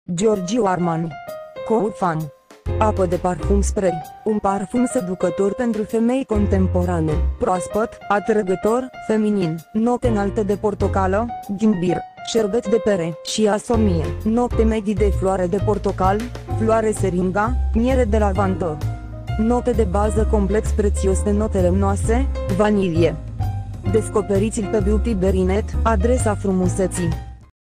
Giorgio Armani. Cool Fan. Apă de parfum spray, un parfum seducător pentru femei contemporane, proaspăt, atrăgător, feminin, note înalte de portocală, ghimbir, șerbet de pere și asomie, note medii de floare de portocal, floare seringa, miere de lavandă. Note de bază complex prețios de note lemnoase, vanilie. Descoperiți-l pe Beauty Berinet, adresa frumuseții.